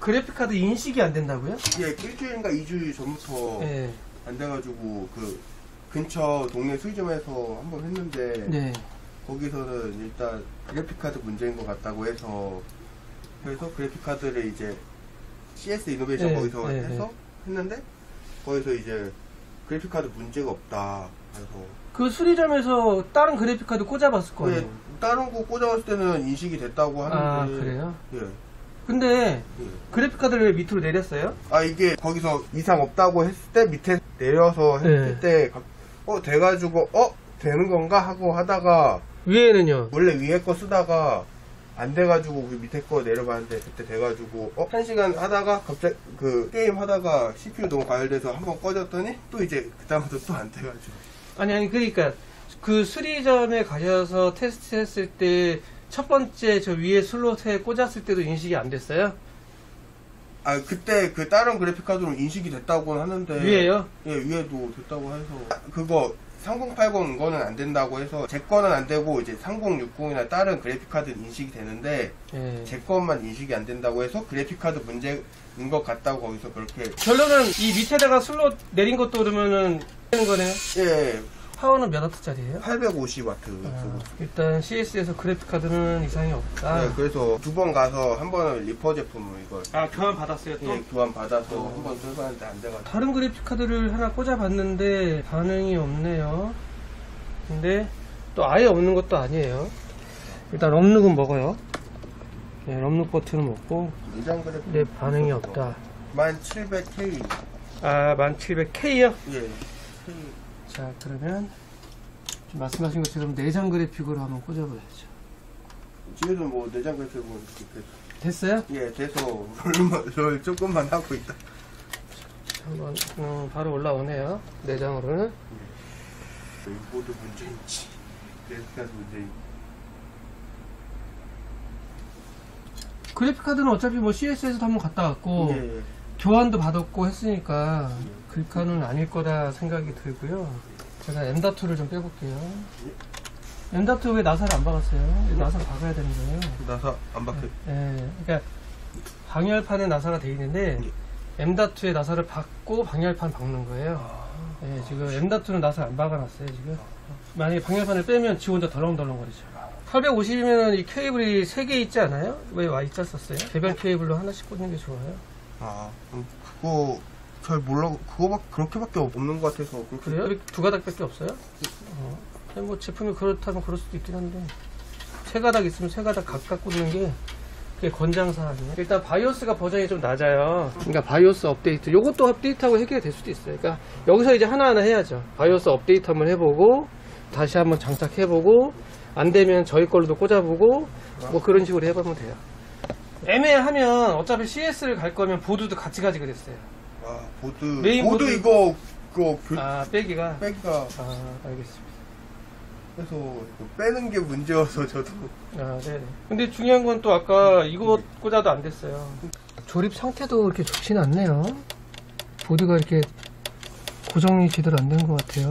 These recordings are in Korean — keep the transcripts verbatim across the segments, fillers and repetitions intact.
그래픽카드 인식이 안 된다고요? 예, 일주일인가 이주일 전부터 네. 안 돼가지고 그 근처 동네 수리점에서 한번 했는데 네. 거기서는 일단 그래픽카드 문제인 것 같다고 해서 그래서 그래픽카드를 이제 씨에스 이노베이션 네. 거기서 네. 해서 했는데 거기서 이제 그래픽카드 문제가 없다. 그래서 그 수리점에서 다른 그래픽카드 꽂아봤을 거예요. 네, 다른 거 꽂아봤을 때는 인식이 됐다고 하는데. 아 그래요? 예. 근데 예. 그래픽카드를 왜 밑으로 내렸어요? 아 이게 거기서 이상 없다고 했을 때 밑에 내려서 했을 네. 때 어 돼가지고 어 되는 건가 하고 하다가 위에는요? 원래 위에 거 쓰다가 안 돼가지고 그 밑에 거 내려봤는데 그때 돼가지고 어 한 시간 하다가 갑자기 그 게임 하다가 씨피유 너무 과열돼서 한번 꺼졌더니 또 이제 그 다음부터 또 안 돼가지고. 아니 아니 그러니까 그 수리점에 가셔서 테스트 했을 때 첫 번째 저 위에 슬롯에 꽂았을 때도 인식이 안 됐어요? 아 그때 그 다른 그래픽카드로 인식이 됐다고 하는데 위에요? 예 위에도 됐다고 해서 그거 삼공팔공 거는 안 된다고 해서 제 거는 안 되고 이제 삼공육공이나 다른 그래픽카드는 인식이 되는데 예. 제 것만 인식이 안 된다고 해서 그래픽카드 문제인 것 같다고 거기서 그렇게 결론은 이 밑에다가 슬롯 내린 것도 그러면은 되는 거네요? 예. 파워는 몇 와트짜리예요? 팔백오십 와트 아, 일단 씨에스에서 그래픽카드는 이상이 없다. 네, 그래서 두 번 가서 한 번은 리퍼 제품을 이걸 아 교환 받았어요 또? 예, 교환 받아서 어. 한 번 써봤는데 안 돼가지고 다른 그래픽카드를 하나 꽂아봤는데 반응이 없네요. 근데 또 아예 없는 것도 아니에요. 일단 럼눅은 먹어요. 네, 럼눅 버튼은 먹고 네, 반응이 없다. 천칠백 케이. 아 천칠백 케이요? 예. K. 자 그러면 말씀하신 것처럼 내장 그래픽으로 한번 꽂아봐야죠. 지금은 뭐 내장 그래픽으로 이렇게 됐어요? 예 돼서 롤 조금만 하고 있다. 한번 음, 바로 올라오네요. 내장으로는. 모두 문제인지 그래픽카드 문제인지. 그래픽카드는 어차피 뭐 씨에스에서도 한번 갔다 왔고 예, 예. 교환도 받았고 했으니까 예. 글카는 아닐 거다 생각이 들고요. 제가 엠닷이를 좀 빼볼게요. 예. 엠닷이 왜 나사를 안 박았어요? 예. 나사 박아야 되는 거예요. 나사 안 박혀? 예. 예. 그러니까 방열판에 나사가 돼 있는데 예. 엠닷이에 나사를 박고 방열판 박는 거예요. 아. 예, 지금 엠닷이는 나사를 안 박아놨어요 지금. 만약에 방열판을 빼면 지 혼자 덜렁덜렁거리죠. 팔백오십이면 이 케이블이 세 개 있지 않아요? 왜 와이자 썼어요? 개별 케이블로 하나씩 꽂는 게 좋아요. 아, 그거 잘 몰라. 그거밖 그렇게밖에 없는 것 같아서. 그렇게... 그래요? 두 가닥밖에 없어요? 어. 뭐 제품이 그렇다면 그럴 수도 있긴 한데 세 가닥 있으면 세 가닥 각각 꽂는 게 그게 권장사항이에요. 일단 바이오스가 버전이 좀 낮아요. 그러니까 바이오스 업데이트 요것도 업데이트하고 해결이 될 수도 있어요. 그러니까 여기서 이제 하나하나 해야죠. 바이오스 업데이트 한번 해보고 다시 한번 장착해보고 안 되면 저희 걸로도 꽂아보고 뭐 그런 식으로 해보면 돼요. 애매하면 어차피 씨에스를 갈 거면 보드도 같이 가지게 됐어요. 아 보드 메인 보드, 보드 이거 그거 그, 아 빼기가 빼기가 아 알겠습니다. 그래서 빼는 게 문제여서 저도 아 네네. 근데 중요한 건 또 아까 이거 꽂아도 안 됐어요. 조립 상태도 그렇게 좋지는 않네요. 보드가 이렇게 고정이 제대로 안 된 것 같아요.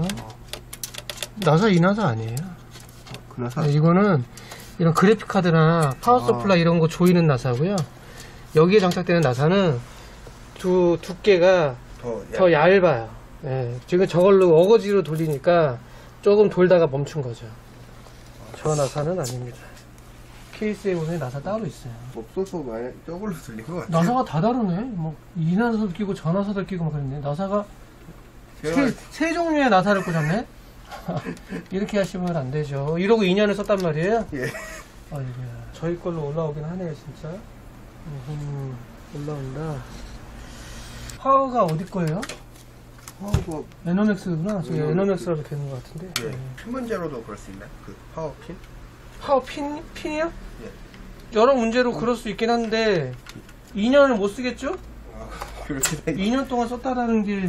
나사 이 나사 아니에요? 그 나사? 네, 이거는 이런 그래픽 카드나 파워 서플라이 아. 이런 거 조이는 나사고요. 여기에 장착되는 나사는 두 두께가 더, 더 얇아요. 네, 지금 저걸로 어거지로 돌리니까 조금 돌다가 멈춘 거죠. 아, 저 나사는 아닙니다. 케이스에 보면 나사 따로 있어요. 없어서 만약 저걸로 돌린 것 같아요. 나사가 다 다르네. 뭐 이 나사도 끼고 저 나사도 끼고 막 그랬네. 나사가 세, 세 종류의 나사를 꽂았네. 이렇게 하시면 안 되죠. 이러고 이 년을 썼단 말이에요? 예. 아이고야. 저희 걸로 올라오긴 하네요, 진짜. 음, 올라온다. 파워가 어디 거예요? 파워가 에너맥스구나. 저기 에너맥스라고 되는 것 같은데. 예. 네. 핀 문제로도 그럴 수 있나? 그 파워 핀? 파워 핀, 핀이요? 예. 여러 문제로 어. 그럴 수 있긴 한데 이 년을 못 쓰겠죠? 아, 그렇게 이 년 동안 썼다라는 게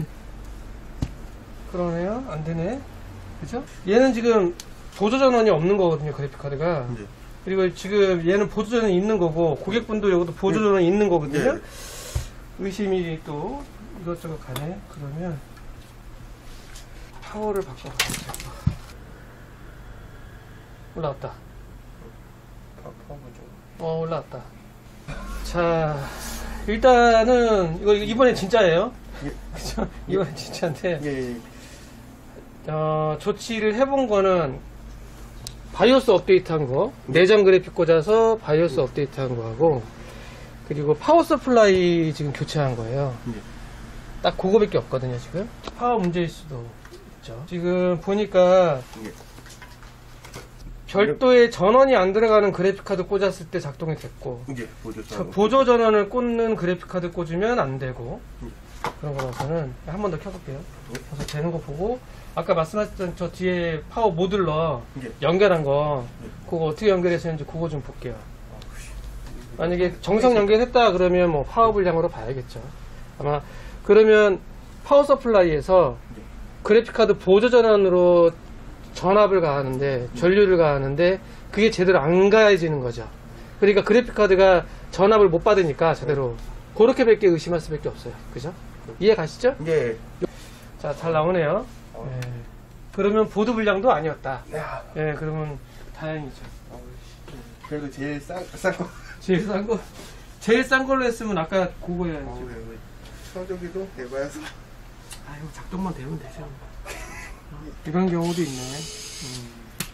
그러네요. 안 되네. 그죠? 얘는 지금 보조 전원이 없는 거거든요, 그래픽카드가. 네. 그리고 지금 얘는 보조 전원이 있는 거고, 고객분도 여기도 보조 전원이 네. 있는 거거든요. 네. 의심이 또 이것저것 가네. 그러면 파워를 바꿔보자. 올라왔다. 어, 올라왔다. 자, 일단은 이거 이번에 진짜예요. 예. 그죠? 이번엔 진짜인데 예, 예. 어, 조치를 해본 거는 바이오스 업데이트한 거, 내장 그래픽 꽂아서 바이오스 업데이트한 거하고, 그리고 파워 서플라이 지금 교체한 거예요. 예. 딱 그거밖에 없거든요 지금. 파워 문제일 수도 있죠. 지금 보니까 예. 별도의 전원이 안 들어가는 그래픽카드 꽂았을 때 작동이 됐고, 이제 보조 저 보조 전원을 꽂는 그래픽카드 꽂으면 안 되고, 그런 거라서는 한 번 더 켜볼게요. 그래서 되는 거 보고, 아까 말씀하셨던 저 뒤에 파워 모듈러 예. 연결한 거, 그거 어떻게 연결했었는지 그거 좀 볼게요. 만약에 정상 연결했다 그러면 뭐 파워 분량으로 봐야겠죠. 아마 그러면 파워 서플라이에서 그래픽카드 보조 전원으로 전압을 가하는데, 전류를 가하는데 그게 제대로 안 가해지는 거죠. 그러니까 그래픽카드가 전압을 못 받으니까 제대로, 그렇게밖에 의심할 수밖에 없어요. 그죠? 이해 가시죠? 예. 자, 잘 나오네요. 어. 예. 그러면 보드 불량도 아니었다. 야. 예, 그러면 다행이죠. 어, 그래도 제일 싼, 싼 거. 제일 싼 거, 제일 싼 걸로 했으면 아까 그거야지. 어, 서저기도 대봐서. 아, 이거 작동만 되면 되죠. 이런 경우도 있네. 음.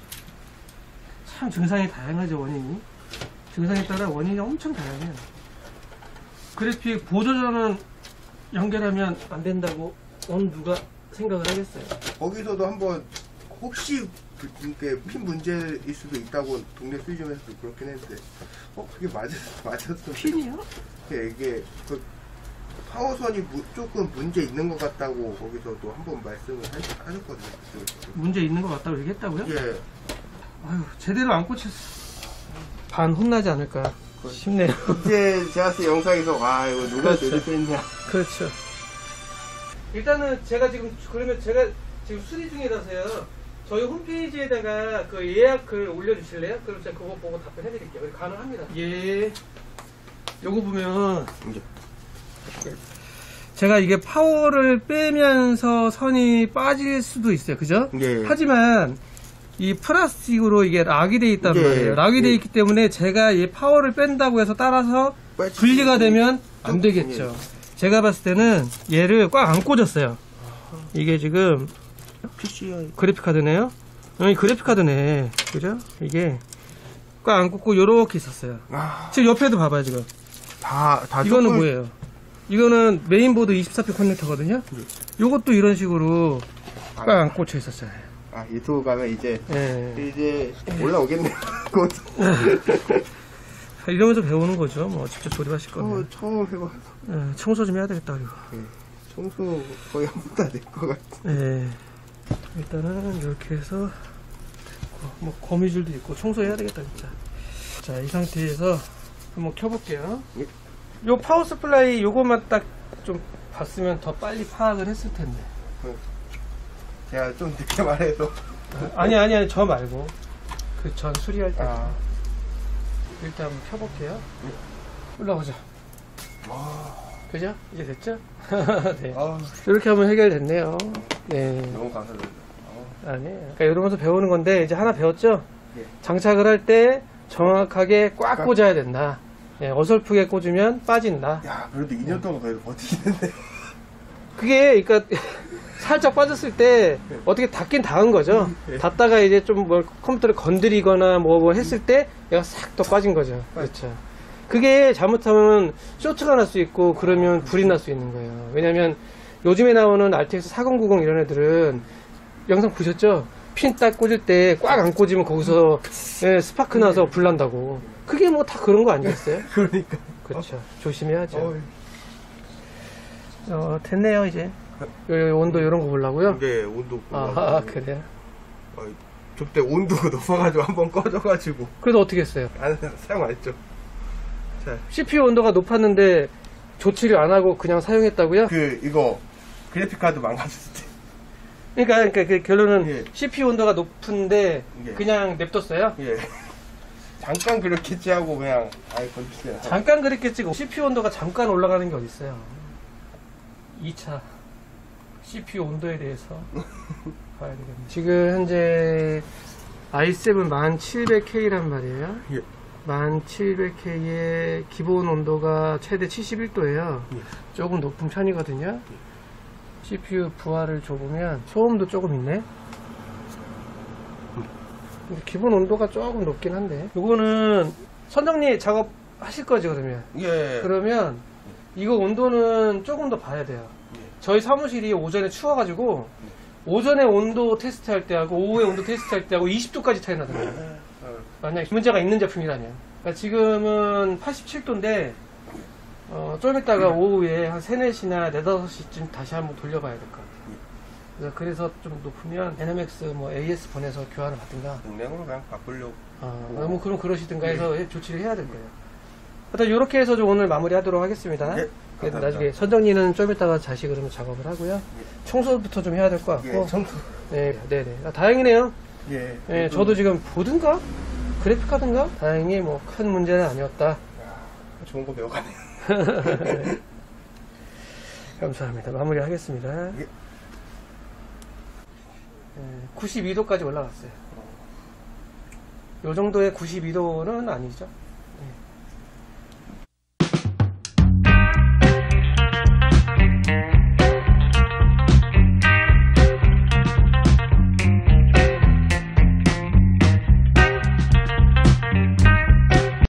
참 증상이 다양하죠, 원인이. 증상에 따라 원인이 엄청 다양해요. 그래픽 보조전원 연결하면 안 된다고 어느 누가 생각을 하겠어요. 거기서도 한번 혹시 그, 이렇게 핀 문제일 수도 있다고 동네 수리점에서도 그렇긴 했는데, 어 그게 맞았 맞았어. 핀이요? 이게 그 파워선이 무, 조금 문제 있는 것 같다고 거기서도 한번 말씀을 하, 하셨거든요. 그쪽에서. 문제 있는 것 같다고 얘기했다고요? 예. 아유, 제대로 안 꽂혔어. 반 혼나지 않을까 싶네요. 이제 제가 봤을 때 영상에서 와 이거 누가 그렇죠. 조립했냐. 그렇죠. 일단은 제가 지금 그러면 제가 지금 수리 중이라서요. 저희 홈페이지에다가 그 예약 글 올려주실래요? 그럼 제가 그거 보고 답변해드릴게요. 가능합니다. 예. 요거 보면 이제 제가 이게 파워를 빼면서 선이 빠질 수도 있어요. 그죠? 예. 하지만 이 플라스틱으로 이게 락이 돼 있단 예. 말이에요. 락이 돼 예. 있기 때문에 제가 이 파워를 뺀다고 해서 따라서 빠질 분리가 수 되면 안 좀- 되겠죠. 제가 봤을 때는 얘를 꽉 안 꽂았어요. 이게 지금 피씨아이 그래픽 카드네요. 이 그래픽 카드네. 그죠? 이게 꽉 안 꽂고 요렇게 있었어요. 아, 지금 옆에도 봐봐요, 지금. 다, 다 이거는 조금- 뭐예요? 이거는 메인보드 이십사 핀 커넥터거든요. 요것도 이런 식으로 꽉 안 꽂혀 있었어요. 아, 유튜브 가면 이제, 예. 이제 올라오겠네요. 곧. 이러면서 배우는 거죠. 뭐 직접 조립하실 어, 거면. 처음 해봐서. 예, 청소 좀 해야 되겠다, 그리고. 예. 청소 거의 한 번 다 될 것 같아. 예. 일단은 이렇게 해서 됐고, 뭐 거미줄도 있고 청소해야 되겠다 진짜. 자, 이 상태에서 한번 켜볼게요. 예. 요 파워 서플라이 요것만 딱 좀 봤으면 더 빨리 파악을 했을 텐데. 제가 좀 늦게 말해서. 아니 아니 아니 저 말고 그 전 수리할 때. 아. 일단 한번 켜볼게요. 올라오자. 그죠? 이제 됐죠? 네. 아, 이렇게 하면 해결됐네요. 네. 너무 감사드립니다. 아, 아니, 그러니까 이러면서 배우는 건데 이제 하나 배웠죠? 예. 장착을 할 때 정확하게 꽉 꽉. 꽂아야 된다. 예, 어설프게 꽂으면 빠진다. 야, 그래도 이 년 동안 그래도 버티시는데. 그게 그러니까 살짝 빠졌을 때 어떻게 닿긴 닿은 거죠. 예. 닿다가 이제 좀 뭘 컴퓨터를 건드리거나 뭐, 뭐 했을 때 얘가 싹 더 빠진 거죠. 그렇죠. 그게 잘못하면 쇼트가 날 수 있고 그러면 불이 날 수 있는 거예요. 왜냐면 요즘에 나오는 알티엑스 사공구공 이런 애들은 영상 보셨죠? 핀 딱 꽂을 때 꽉 안 꽂으면 거기서 예, 스파크 나서 불 난다고. 그게 뭐 다 그런 거 아니겠어요? 그러니까. 그렇죠. 조심해야죠. 어, 어, 됐네요, 이제. 요 온도 이런 거 보려고요? 이게 온도. 아, 아, 그래요? 아, 저때 온도가 높아가지고 한번 꺼져가지고. 그래도 어떻게 했어요? 안, 사용 안 했죠. 자, 씨피유 온도가 높았는데 조치를 안 하고 그냥 사용했다고요? 그, 이거, 그래픽카드 망가졌을 때. 그러니까, 그러니까 그 결론은 예. 씨피유 온도가 높은데 예. 그냥 냅뒀어요? 예. 잠깐 그렇겠지 하고 그냥, 아이, 건드리지 잠깐 그랬겠지. 씨피유 온도가 잠깐 올라가는 게 어딨어요. 이 차 씨피유 온도에 대해서 봐야 되겠네. 지금 현재 아이 세븐 만 칠백 케이란 말이에요. 예. 만 칠백 케이의 기본 온도가 최대 칠십일 도예요. 예. 조금 높은 편이거든요. 씨피유 부하를 줘보면 소음도 조금 있네. 근데 기본 온도가 조금 높긴 한데, 요거는 선정리 작업 하실 거지 그러면? 예. 그러면 이거 온도는 조금 더 봐야 돼요. 예. 저희 사무실이 오전에 추워가지고 오전에 온도 테스트할 때하고 오후에 온도 테스트할 때하고 이십 도까지 차이 나더라고요. 만약 문제가 있는 제품이라면. 그러니까 지금은 팔십칠 도인데 어, 좀 이따가 오후에 한 세, 네 시나 네, 다섯 시쯤 다시 한번 돌려봐야 될 것 같아요. 그래서, 그래서 좀 높으면 에너맥스 뭐 에이에스 보내서 교환을 받든가, 용량으로 그냥 바꾸려고. 어, 너무 그럼 그러시든가 해서 조치를 해야 될 거예요. 하여튼 이렇게 해서 좀 오늘 마무리 하도록 하겠습니다. 예, 그래도 감사합니다. 나중에 선정리는 좀 이따가 다시 그러면 작업을 하고요. 예. 청소부터 좀 해야 될 것 같고. 예, 청소. 네, 네네. 아, 다행이네요. 예. 예, 저도 지금 보든가? 그래픽카든가? 다행히 뭐 큰 문제는 아니었다. 야, 좋은 거 배워가네요. 감사합니다. 마무리 하겠습니다. 예. 구십이 도까지 올라갔어요. 요 정도의 구십이 도는 아니죠.